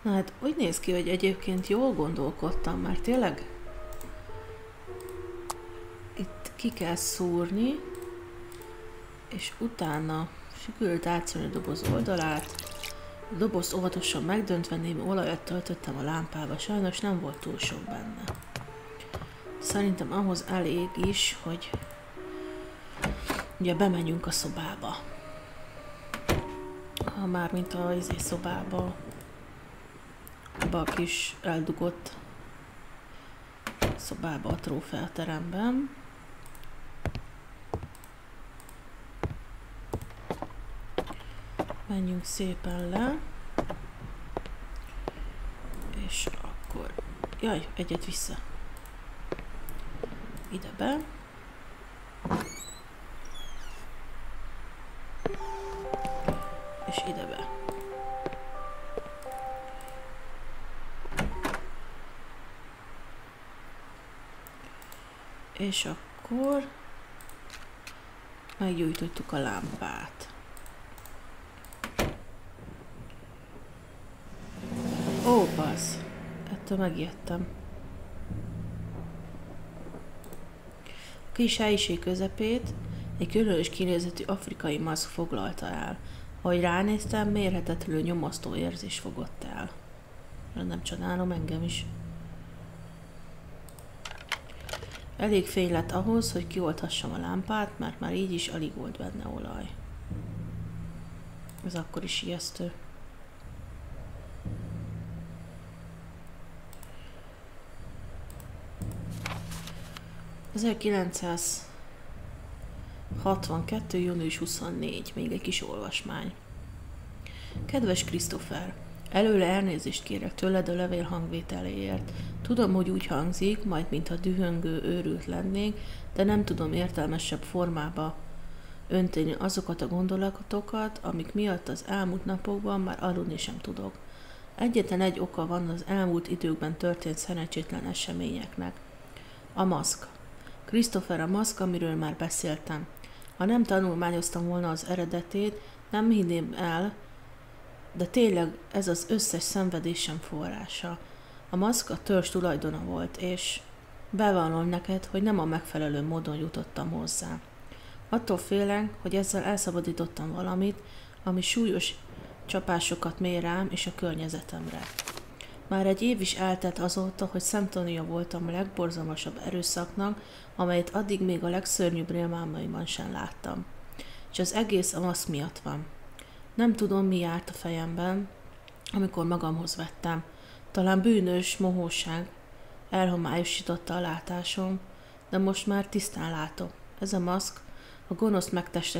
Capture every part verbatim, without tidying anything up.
Na hát úgy néz ki, hogy egyébként jól gondolkodtam, mert tényleg itt ki kell szúrni, és utána sikerült átszúrni a doboz oldalát. A dobozt óvatosan megdöntve némi olajat töltöttem a lámpába, sajnos nem volt túl sok benne. Szerintem ahhoz elég is, hogy ugye bemenjünk a szobába. Ha már mint a izé szobába, abba a kis eldugott szobába a trófeateremben. Menjünk szépen le. És akkor... Jaj, egyet vissza. Ide be. És ide be. És akkor meggyújtottuk a lámpát. Ó, passz! Ettől megijedtem. A kis helyiség közepét egy különös kinézetű afrikai maszk foglalta el. Ahogy ránéztem, mérhetetlenül nyomasztó érzés fogott el. Nem csodálom, engem is. Elég fény lett ahhoz, hogy kiolthassam a lámpát, mert már így is alig volt benne olaj. Ez akkor is ijesztő. ezerkilencszázhatvankettő. június huszonnégy. Még egy kis olvasmány. Kedves Christopher! Előre elnézést kérek tőled a levél hangvételéért. Tudom, hogy úgy hangzik, majd mintha dühöngő őrült lennék, de nem tudom értelmesebb formába önteni azokat a gondolatokat, amik miatt az elmúlt napokban már aludni sem tudok. Egyetlen egy oka van az elmúlt időkben történt szerencsétlen eseményeknek. A maszk. Christopher, a maszk, amiről már beszéltem. Ha nem tanulmányoztam volna az eredetét, nem hinném el, de tényleg ez az összes szenvedésem forrása. A maszk a törzs tulajdona volt, és bevallom neked, hogy nem a megfelelő módon jutottam hozzá. Attól félek, hogy ezzel elszabadítottam valamit, ami súlyos csapásokat mér rám és a környezetemre. Már egy év is eltelt azóta, hogy szemtanúja voltam a legborzalmasabb erőszaknak, amelyet addig még a legszörnyűbb rémálmaimban sem láttam. És az egész a maszk miatt van. Nem tudom, mi járt a fejemben, amikor magamhoz vettem. Talán bűnös mohóság elhomályosította a látásom, de most már tisztán látok. Ez a maszk a gonosz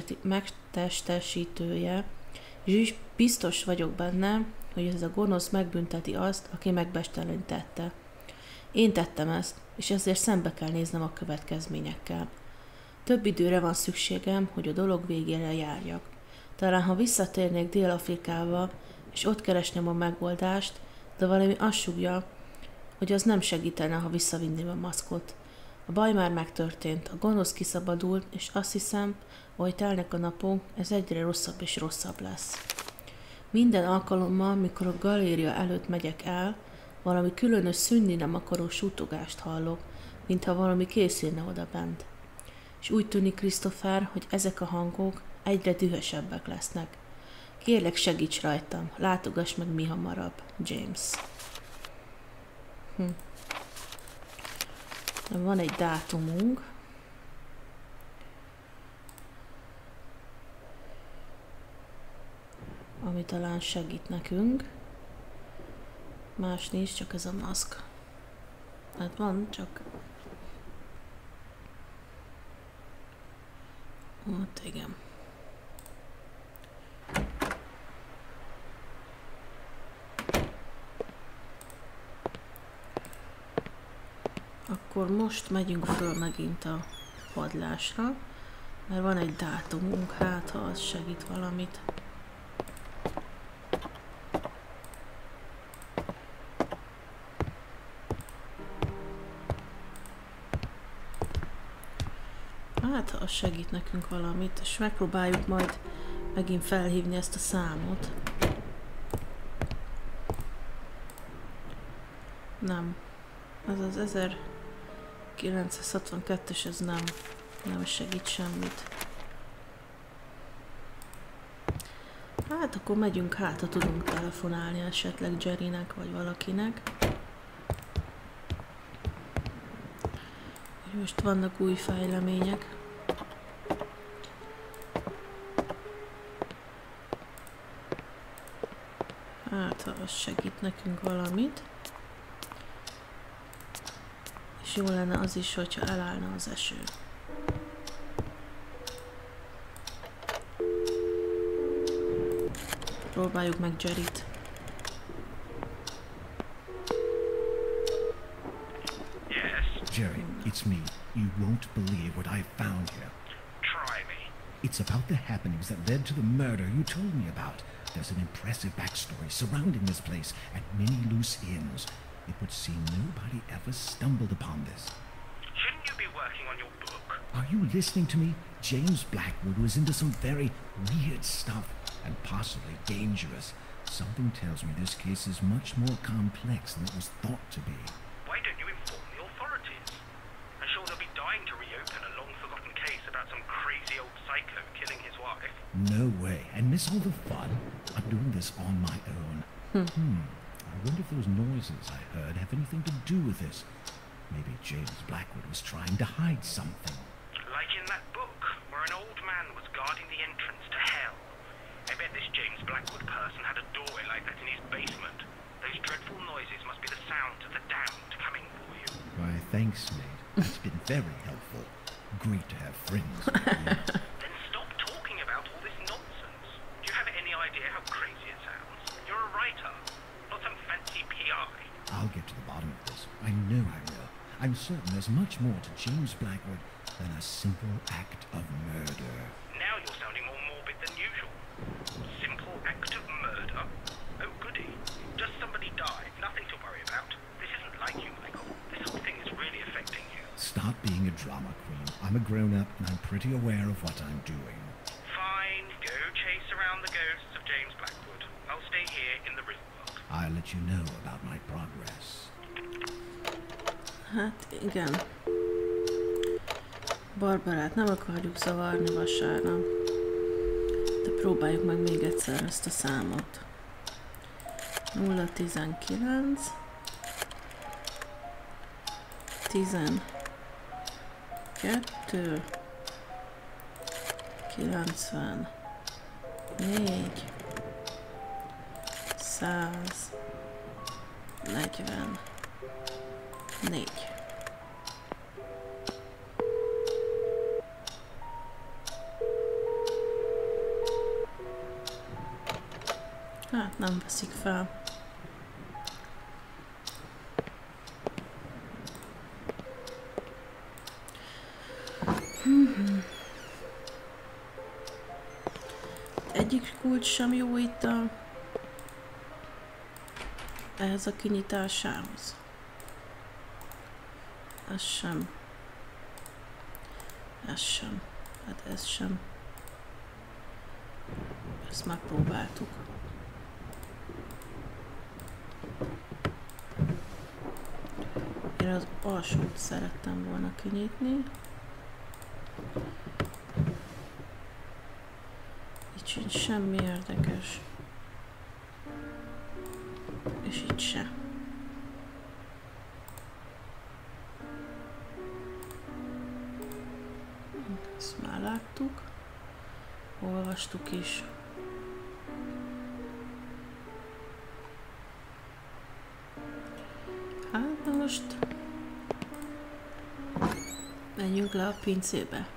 megtestesítője, és biztos vagyok benne, hogy ez a gonosz megbünteti azt, aki megbestelenítette. Én tettem ezt, és ezért szembe kell néznem a következményekkel. Több időre van szükségem, hogy a dolog végére járjak. Talán ha visszatérnék Dél-Afrikába, és ott keresném a megoldást, de valami azt sugja, hogy az nem segítene, ha visszavinném a maszkot. A baj már megtörtént, a gonosz kiszabadult, és azt hiszem, ahogy telnek a napok, ez egyre rosszabb és rosszabb lesz. Minden alkalommal, mikor a galéria előtt megyek el, valami különös szűnni nem akaró sutogást hallok, mintha valami készülne oda bent. És úgy tűnik, Christopher, hogy ezek a hangok egyre dühösebbek lesznek. Kérlek, segíts rajtam, látogass meg mi hamarabb, James. Hm. Van egy dátumunk. Ami talán segít nekünk. Más nincs, csak ez a maszk. Hát van, csak... Ott igen. Akkor most megyünk föl megint a padlásra, mert van egy dátumunk, hát ha az segít valamit. Hát ha az segít nekünk valamit, és megpróbáljuk majd megint felhívni ezt a számot. Nem. Az az ezerkilencszázhatvankettes, ez nem, nem segít semmit. Hát akkor megyünk hát, ha tudunk telefonálni esetleg Jerrynek vagy valakinek. Most vannak új fejlemények. Hát, ha az segít nekünk valamit. És jó lenne az is, hogyha elállna az eső. Próbáljuk meg Jerryt. Jerry, it's me. You won't believe what I found here. Try me. It's about the happenings that led to the murder you told me about. There's an impressive backstory surrounding this place and many loose ends. It would seem nobody ever stumbled upon this. Shouldn't you be working on your book? Are you listening to me? James Blackwood was into some very weird stuff and possibly dangerous. Something tells me this case is much more complex than it was thought to be. Why don't you inform the authorities? I'm sure they'll be dying to reopen a long-forgotten case about some crazy old psycho killing his wife. No way. And miss all the fun? I'm doing this on my own. Hmm. hmm. I wonder if those noises I heard have anything to do with this. Maybe James Blackwood was trying to hide something. Like in that book, where an old man was guarding the entrance to hell. I bet this James Blackwood person had a doorway like that in his basement. Those dreadful noises must be the sounds of the damned coming for you. Why, thanks, mate. That's been very helpful. Great to have friends like you. Then stop talking about all this nonsense. Do you have any idea how crazy it sounds? You're a writer, not some fancy P I. I'll get to the bottom of this. I know I will. I'm certain there's much more to James Blackwood than a simple act of murder. Now you're sounding more morbid than usual. Simple act of murder? Oh goody. Just somebody died, nothing to worry about. This isn't like you, Michael. This whole thing is really affecting you. Stop being a drama queen. I'm a grown-up and I'm pretty aware of what I'm doing. Fine, go chase around the ghosts of James Blackwood. I'll stay here in the riverboat. I'll let you know about my progress. Hát igen. Barbarát nem akarjuk zavarni vasárnap. De próbáljuk meg még egyszer ezt a számot. nulla tizenkilenc tizenkettő kilencvennégy száznegyvennégy. Hát nem veszik fel. Hmm. Egyik kulcs sem jó itt a... ehhez a kinyitásához. Ez sem. Ez sem. Hát ez sem. Ezt megpróbáltuk. Én az alsót szerettem volna kinyitni. Itt sincs semmi érdekes. És itt se. Ezt már láttuk. Olvastuk is. Hát most menjünk le a pincébe.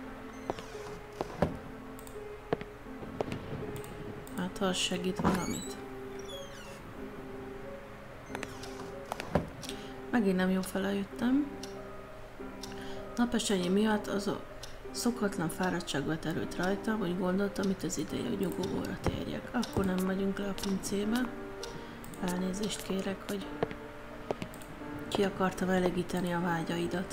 Hát ha az segít valamit. Megint nem jó fele jöttem. Napesenyi miatt az a szokatlan fáradtság vett erőt rajtam, hogy gondoltam, itt az ideje, hogy nyugovóra térjek. Akkor nem megyünk le a pincébe. Elnézést kérek, hogy ki akartam elégíteni a vágyaidat.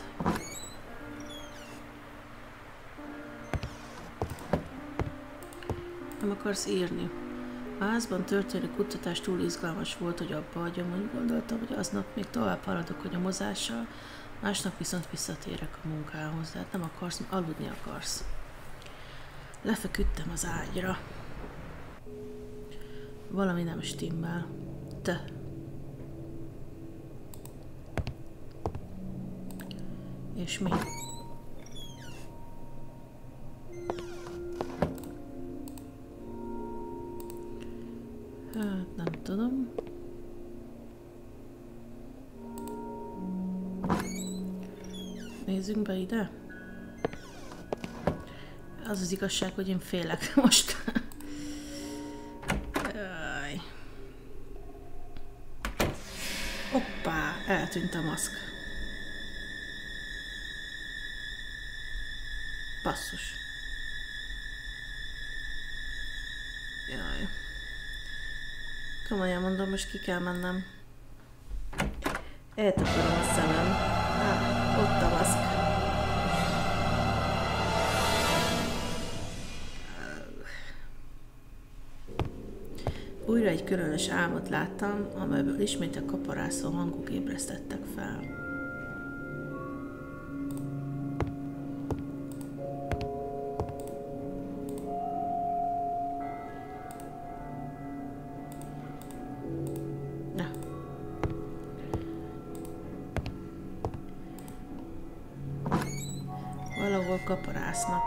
Nem akarsz írni? A házban történő kutatás túl izgalmas volt, hogy abba hagyom, úgy gondoltam, hogy aznap még tovább haladok a nyomozással, másnap viszont visszatérek a munkához, de hát nem akarsz, aludni akarsz. Lefeküdtem az ágyra. Valami nem stimmel. Te. És mi? Hát nem tudom. Nézzünk be ide. Az az igazság, hogy én félek most. Jaj. Hoppá, eltűnt a maszk. Basszus. Jaj. Komolyan mondom, most ki kell mennem. Eltaparom a szemem. Ah, ott a maszk. Újra egy különös álmot láttam, amelyből ismét a kaparászó hangok ébresztettek fel. Na. Valahol kaparásznak.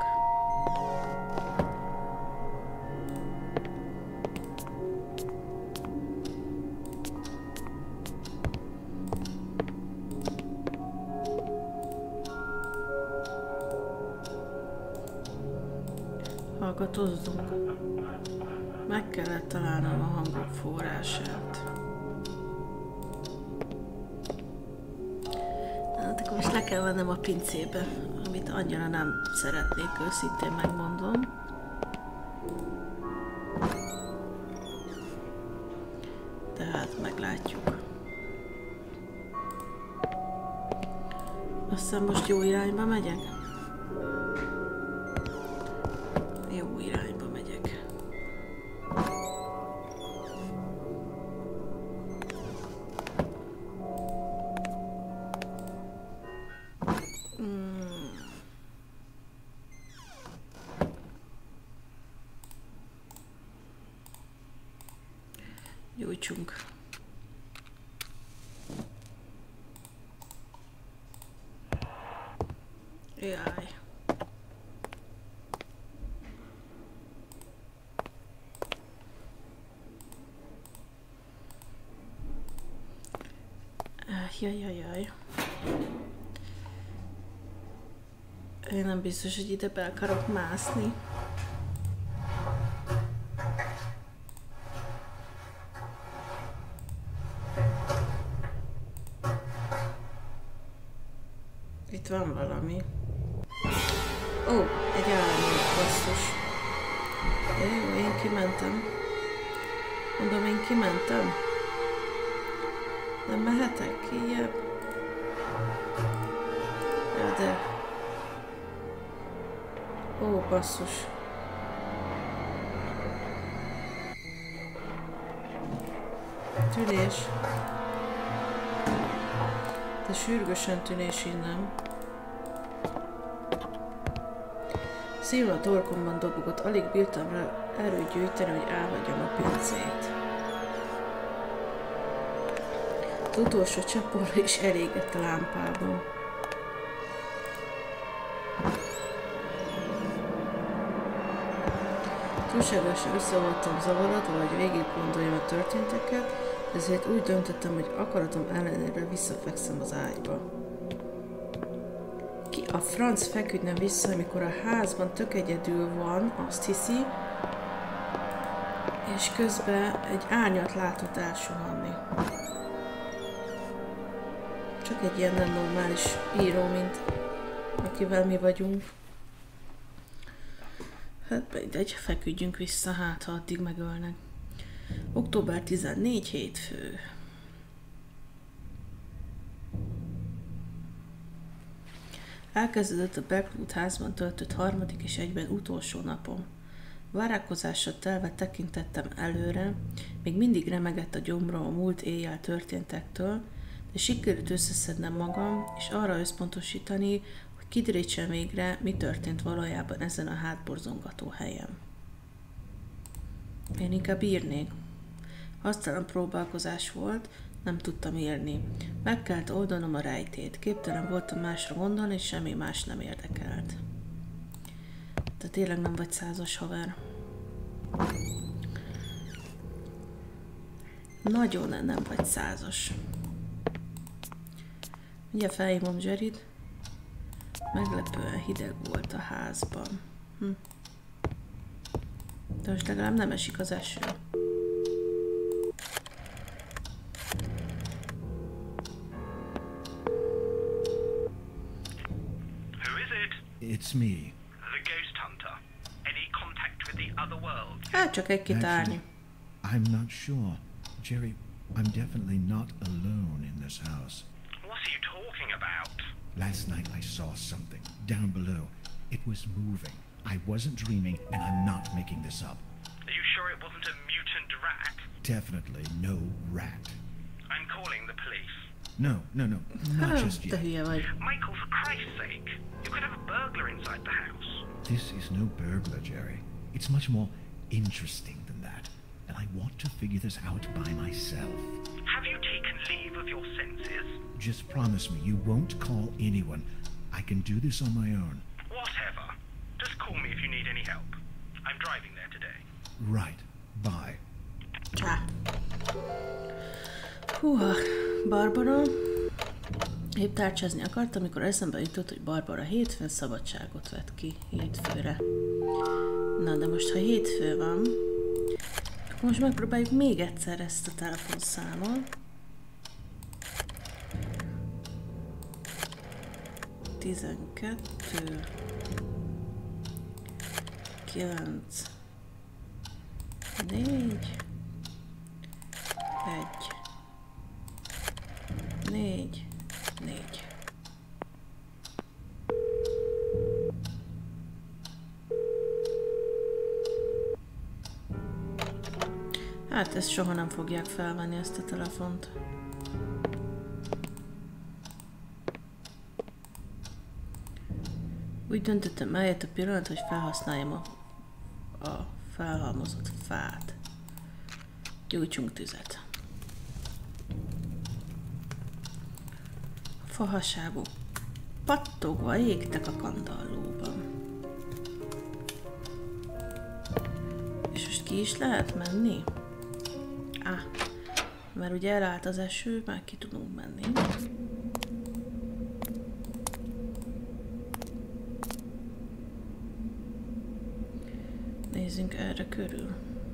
Hallgatozzunk. Meg kellett találnom a hangok forrását. Hát akkor most le kell mennem a pincébe, amit annyira nem szeretnék, őszintén megmondom. De hát meglátjuk. Aztán most jó irányba megyek? Jó irányba megyek. Mm. Gyújtsunk. Jaj. Jajjajjaj. Én nem biztos, hogy ide be akarok mászni. Itt van valami. Ó, egy állandó basszus. Jó, én kimentem. Mondom, én kimentem. Nem mehetek kijebb? Ja, de... Ó, basszus. Tűnés. De sürgősen tűnés innen. Szívem a torkomban dobogott, alig bírtam rá erőt gyűjteni, hogy elhagyjam a pincét. Az utolsó csaporra is elégett a lámpában. Túlságosan össze voltam zavarodva, hogy végig gondoljam a történteket, ezért úgy döntöttem, hogy akaratom ellenére visszafekszem az ágyba. Ki a franc feküdne vissza, amikor a házban tök egyedül van, azt hiszi, és közben egy árnyat látott elsuhanni. Csak egy ilyen nem normális író, mint akivel mi vagyunk. Hát mindegy, feküdjünk vissza, hát ha addig megölnek. október tizennégy, hétfő. Elkezdődött a Blackwood házban töltött harmadik és egyben utolsó napom. Várakozással telve tekintettem előre, még mindig remegett a gyomrom a múlt éjjel történtektől, de sikerült összeszednem magam, és arra összpontosítani, hogy kiderítsem végre, mi történt valójában ezen a hátborzongató helyen. Én inkább írnék. Hasztalan próbálkozás volt, nem tudtam írni. Meg kellett oldanom a rejtét. Képtelen voltam másra gondolni, és semmi más nem érdekelt. Te tényleg nem vagy százas haver. Nagyon nem vagy százas. Ugye felhívom Jerryt. Meglepően hideg volt a házban. Hm. De most legalább nem esik az eső. It's me. The ghost hunter. Any contact with the other world? Hát csak egy-két árny. I'm not sure. Jerry, I'm definitely not alone in this house. What are you talking about? Last night I saw something down below. It was moving. I wasn't dreaming, and I'm not making this up. Are you sure it wasn't a mutant rat? Definitely no rat. I'm calling the police. No, no, no, not just Te yet. hülye vagy. Michael, for Christ's sake. You could have a burglar inside the house. This is no burglar, Jerry. It's much more interesting than that. And I want to figure this out by myself. Have you taken leave of your senses? Just promise me you won't call anyone. I can do this on my own. Whatever. Just call me if you need any help. I'm driving there today. Right. Bye. Csá. Húha, Barbara. Épp tárcsázni akartam, amikor eszembe jutott, hogy Barbara hétfőn szabadságot vett ki hétfőre. Na, de most, ha hétfő van, akkor most megpróbáljuk még egyszer ezt a telefonszámot. tizenkettő kilenc négy egy négy négy. Hát ezt soha nem fogják felvenni, ezt a telefont. Úgy döntöttem, eljött a pillanat, hogy felhasználjam a, a felhalmozott fát. Gyújtsunk tüzet. A fahaságok pattogva égtek a kandallóban. És most ki is lehet menni? Á, mert ugye elállt az eső, már ki tudunk menni. Nézzünk erre körül.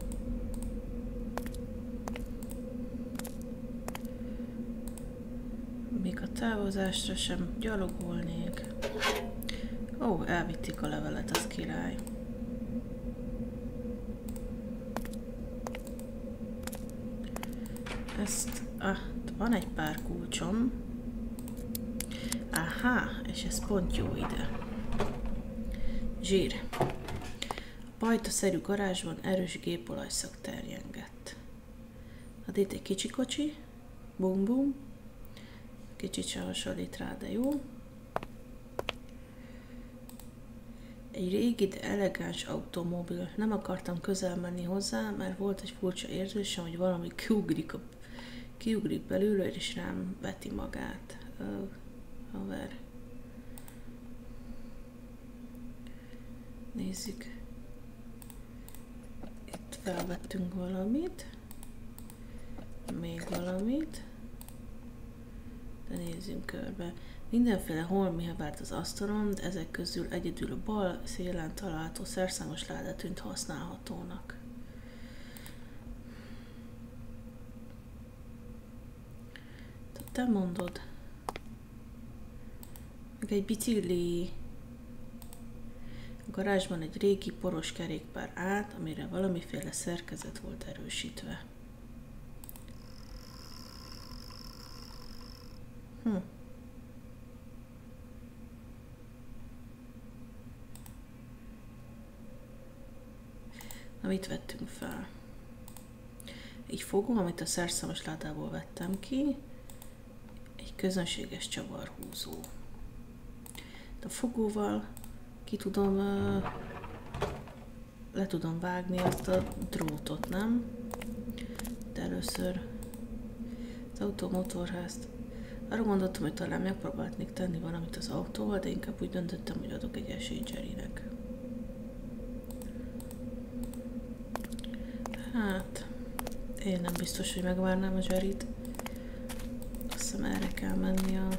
Még a távozásra sem gyalogolnék. Ó, elvitték a levelet, az király. Ezt, ah, van egy pár kulcsom. Aha, és ez pont jó ide. Zsír. A pajtaszerű garázsban erős gépolajszag terjengett. Hát itt egy kicsi kocsi. Bum bum. Kicsit se hasonlít rá, de jó. Egy régi, de elegáns automobil. Nem akartam közel menni hozzá, mert volt egy furcsa érzésem, hogy valami kiugrik, a, kiugrik belőle, és rám veti magát. Oh, haver. Nézzük. Itt felvettünk valamit. Még valamit. De nézzünk körbe. Mindenféle holmi vált az asztalon, de ezek közül egyedül a bal szélen található szerszámos láda tűnt használhatónak. Te mondod. Meg egy bicikli. A garázsban egy régi poros kerékpár állt, amire valamiféle szerkezet volt erősítve. Hm. Na, mit vettünk fel? Egy fogó, amit a szerszámos ládából vettem ki. Egy közönséges csavarhúzó. A fogóval ki tudom, le tudom vágni azt a drótot, nem? De először az automotorházt. Arra gondoltam, hogy talán megpróbálnék tenni valamit az autóval, de inkább úgy döntöttem, hogy adok egy esélyt Jerrynek. Hát, én nem biztos, hogy megvárnám a Jerryt. Azt hiszem, erre kell menni a...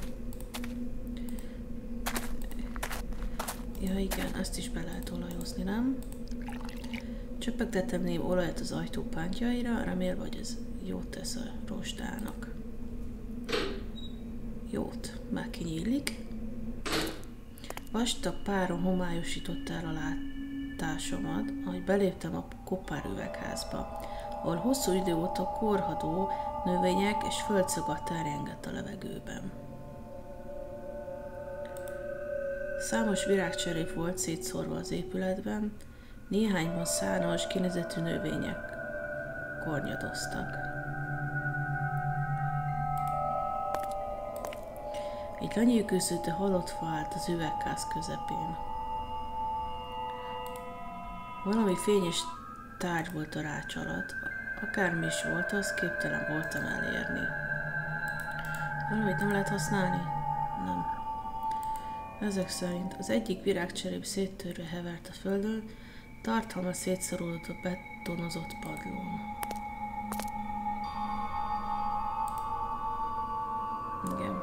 Ja igen, ezt is be lehet olajozni, nem? Csöpegtettem némi olajat az ajtó pántjaira, remélve, hogy ez jót tesz a rosdának. Jót, már kinyílik. Vastag páron homályosította el a látásomat, ahogy beléptem a kopár üvegházba, ahol hosszú idő óta korhadó növények és földszagat terjengett a levegőben. Számos virágcserép volt szétszórva az épületben, néhányban szárnyas, kinézetű növények kornyadoztak. Egy lenyűgöző, de halott fa állt az üvegház közepén. Valami fényes tárgy volt a rács alatt, akármi is volt az, képtelen voltam elérni. Valamit nem lehet használni? Nem. Ezek szerint az egyik virágcserép széttörve hevert a földön, tartalma szétszorulott a betonozott padlón. Igen.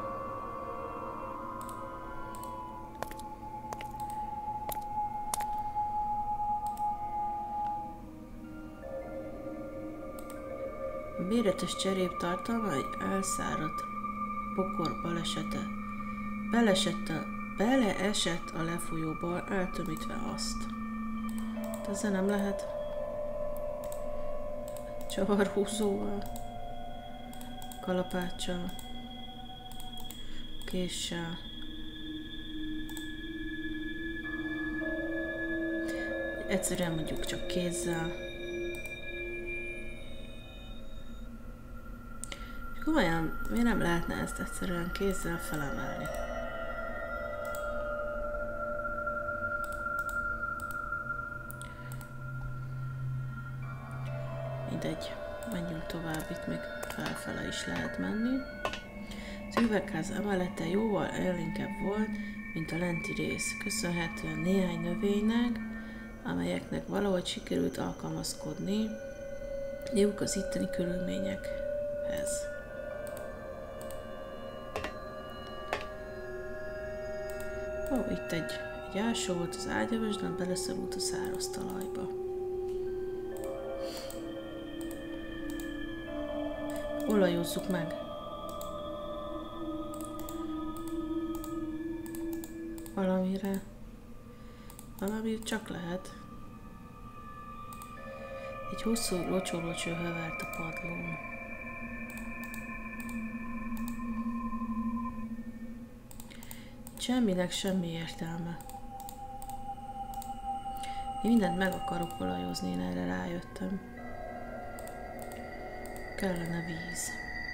A méretes cserép tartalma egy elszáradt pokor balesete. Belesett a, beleesett a lefolyóba, eltömítve azt. De ezzel nem lehet csavarhúzóval, kalapáccsal, késsel. Egyszerűen mondjuk csak kézzel. Komolyan, miért nem lehetne ezt egyszerűen kézzel felemelni? Mindegy, menjünk tovább, itt még felfele is lehet menni. Az üvegház emelete jóval élénkebb volt, mint a lenti rész, köszönhetően néhány növénynek, amelyeknek valahogy sikerült alkalmazkodni jók az itteni körülményekhez. Ó, itt egy, egy ásó volt az ágyavasdon, beleszorult a száraz talajba. Olajozzuk meg. Valamire. Valami csak lehet. Egy hosszú locsolócső hevert a padlón. Semminek semmi értelme. Én mindent meg akarok olajozni, én erre rájöttem. Kellene víz.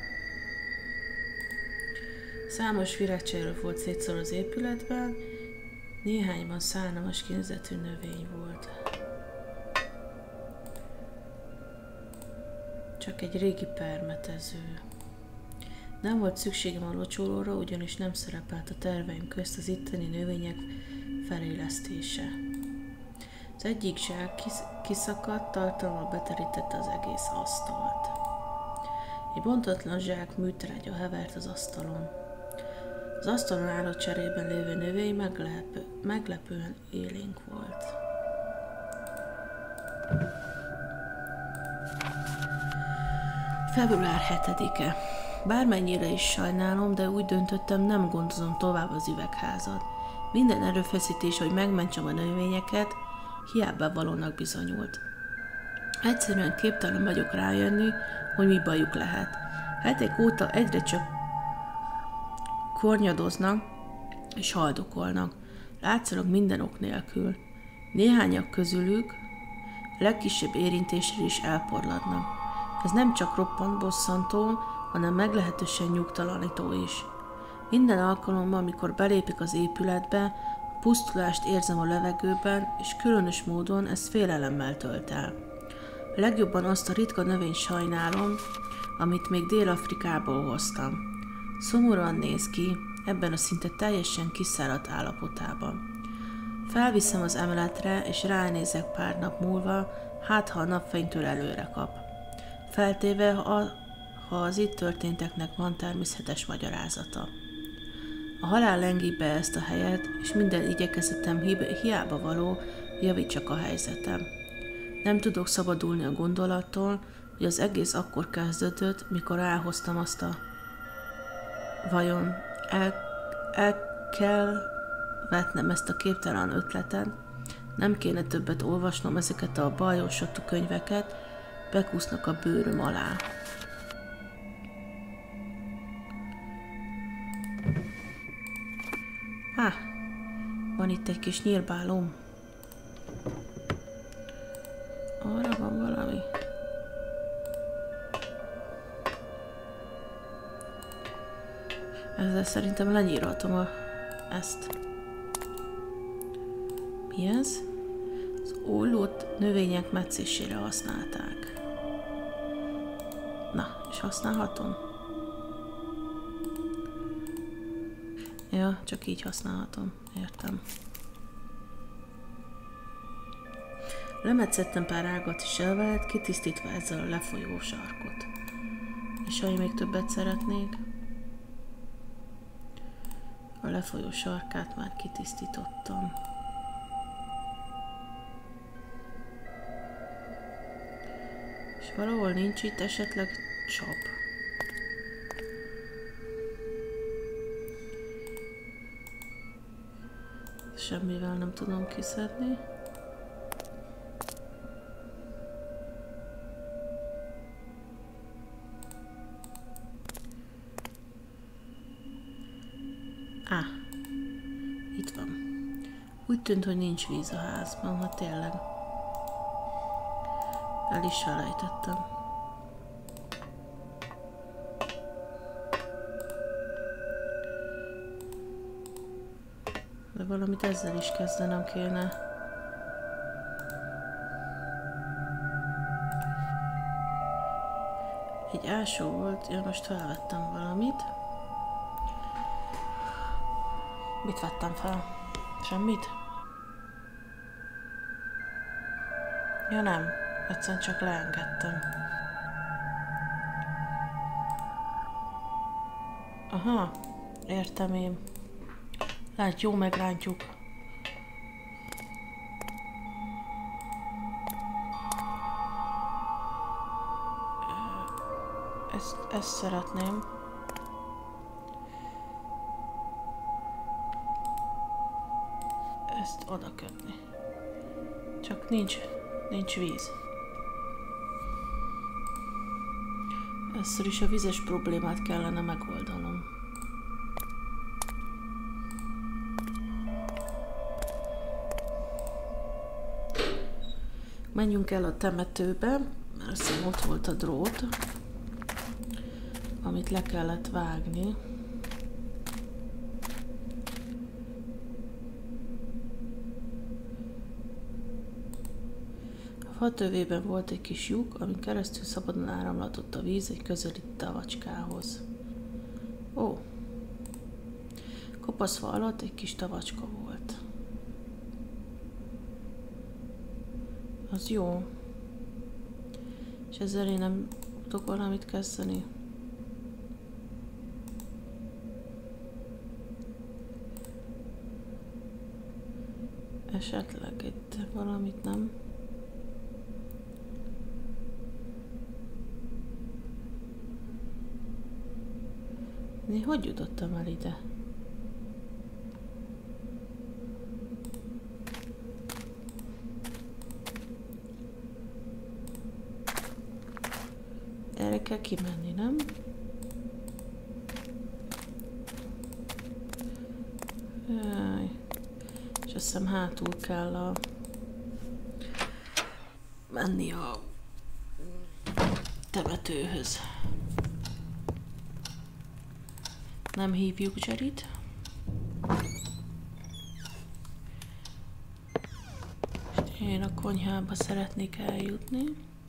Számos virágcserép volt szétszor az épületben, néhányban szárnyas kinézetű növény volt. Csak egy régi permetező. Nem volt szükségem a locsolóra, ugyanis nem szerepelt a terveim közt az itteni növények felélesztése. Az egyik zsák kis- kiszakadt, tartalma beterítette az egész asztalt. Egy bontatlan zsák műtrágya hevert az asztalon. Az asztalon álló cserében lévő növény meglepő, meglepően élénk volt. február hetedike. Bármennyire is sajnálom, de úgy döntöttem, nem gondozom tovább az üvegházat. Minden erőfeszítés, hogy megmentsem a növényeket, hiába valónak bizonyult. Egyszerűen képtelen vagyok rájönni, hogy mi bajuk lehet. Hetek óta egyre csak kornyadoznak és haldokolnak. Látszanak minden ok nélkül. Néhányak közülük a legkisebb érintésre is elporladnak. Ez nem csak roppant bosszantó, hanem meglehetősen nyugtalanító is. Minden alkalommal, amikor belépik az épületbe, a pusztulást érzem a levegőben, és különös módon ez félelemmel tölt el. A legjobban azt a ritka növényt sajnálom, amit még Dél-Afrikából hoztam. Szomorúan néz ki, ebben a szinte teljesen kiszáradt állapotában. Felviszem az emeletre, és ránézek pár nap múlva, hát ha a napfénytől előre kap. Feltéve, ha, ha az itt történteknek van természetes magyarázata. A halál lengi be ezt a helyet, és minden igyekezetem hi- hiába való, javítsak a helyzetem. Nem tudok szabadulni a gondolattól, hogy az egész akkor kezdődött, mikor elhoztam azt a... Vajon el, el kell vetnem ezt a képtelen ötletet? Nem kéne többet olvasnom ezeket a bajosatú könyveket, bekúsznak a bőröm alá. Há, van itt egy kis nyírbálóm. Arra van valami. Ezzel szerintem lenyírhatom a, ezt. Mi ez? Az ollót növények metszésére használták. Na, és használhatom? Ja, csak így használhatom. Értem. Lemetszettem pár ágat is elvehet, kitisztítva ezzel a lefolyó sarkot. És ha én még többet szeretnék, a lefolyó sarkát már kitisztítottam. És valahol nincs itt esetleg csap. Semmivel nem tudom kiszedni. Á, itt van. Úgy tűnt, hogy nincs víz a házban, ha tényleg. El is felejtettem. De valamit ezzel is kezdenem kéne. Egy ásó volt, ja, most felvettem valamit. Mit vettem fel? Semmit? Ja nem, egyszerűen csak leengedtem. Aha, értem én. Lát, jó, megrántjuk. Ezt, ezt szeretném. Ezt oda kötni. Csak nincs, nincs víz. Először is a vizes problémát kellene megoldanom. Menjünk el a temetőbe, mert azt hiszem ott volt a drót, amit le kellett vágni. A fatövében volt egy kis lyuk, amin keresztül szabadon áramlatott a víz egy közeli tavacskához. Ó! Kopaszfa alatt egy kis tavacska volt. Az jó. És ezzel én nem tudok valamit kezdeni. Esetleg itt valamit nem. Én hogy jutottam el ide? Erre kell kimenni, nem? Jaj. És azt hiszem hátul kell a menni a temetőhöz. Nem hívjuk Jerryt. Én a konyhába szeretnék eljutni.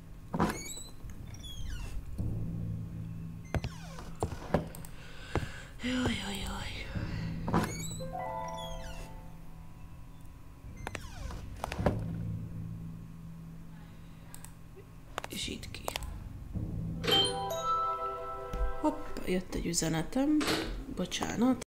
Jaj, jaj, jaj. És itt ki. Hopp, jött egy üzenetem. Bocsánat.